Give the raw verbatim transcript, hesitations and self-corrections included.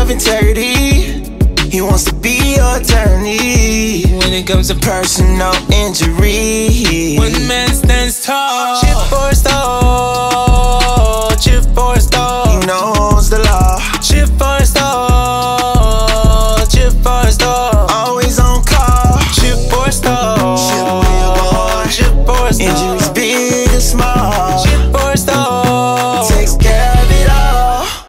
of integrity. He wants to be your attorney when it comes to personal injury. One man stands tall. Chip Forstall, Chip Forstall. He knows the law.